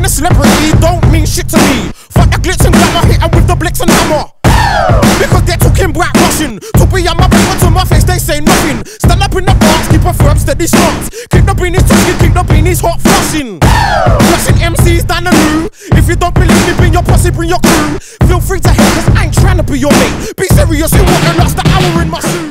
Being a celebrity don't mean shit to me. Fuck the glitz and glamour, hit 'em with the blitz and hammer. Because they're talking black Russian. To be on my back, but to my face they say nothing. Stand up in the box, keep a firm steady stance. Keep the beanies talking, keep the beanies hot flushing. Flushing MCs down the loo. If you don't believe me, bring your posse, bring your crew. Feel free to hate, cause I ain't trying to be your mate. Be serious, you want to lost the hour in my suit.